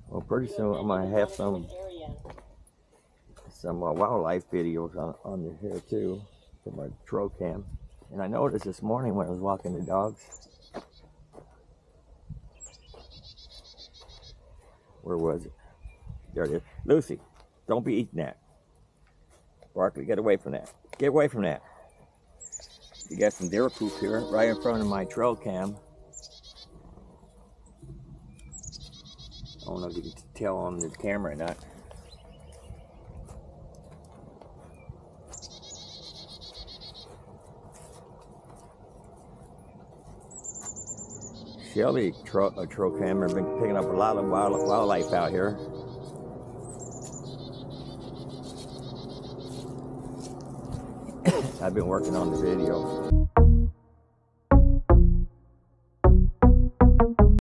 Well, pretty soon I'm gonna have some wildlife videos on here too for my trail cam. And I noticed this morning when I was walking the dogs. Where was it? There it is. Lucy, don't be eating that. Barkley, get away from that. Get away from that. You got some deer poop here right in front of my trail cam. I don't know if you can tell on the camera or not. Shelly trail camera has been picking up a lot of wildlife out here. I've been working on the video.